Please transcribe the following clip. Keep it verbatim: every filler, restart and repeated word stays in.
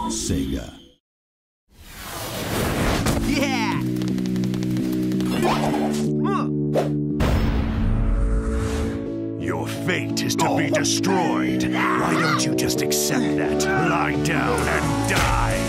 SEGA. Yeah! Your fate is to be destroyed. Why don't you just accept that? Lie down and die.